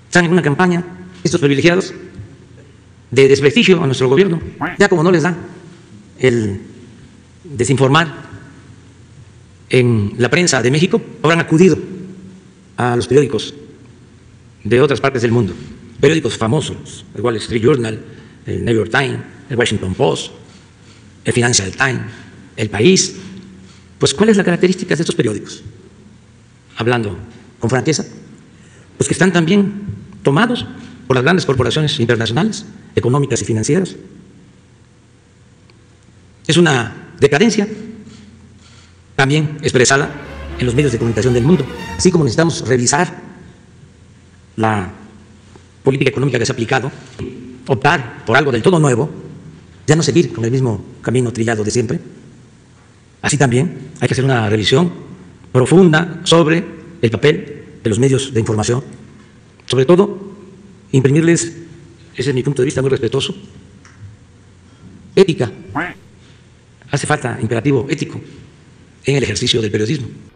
Están en una campaña, estos privilegiados, de desprestigio a nuestro gobierno. Ya como no les da el desinformar en la prensa de México, habrán acudido a los periódicos de otras partes del mundo, periódicos famosos, el Wall Street Journal, el New York Times, el Washington Post, el Financial Times, el País. Pues, ¿cuál es la característica de estos periódicos? Hablando con franqueza, pues que están también tomados por las grandes corporaciones internacionales, económicas y financieras. Es una decadencia también expresada en los medios de comunicación del mundo, así como necesitamos revisar la política económica que se ha aplicado, optar por algo del todo nuevo, ya no seguir con el mismo camino trillado de siempre. Así también hay que hacer una revisión profunda sobre el papel de los medios de información, sobre todo imprimirles, ese es mi punto de vista muy respetuoso, ética. Hace falta imperativo ético en el ejercicio del periodismo.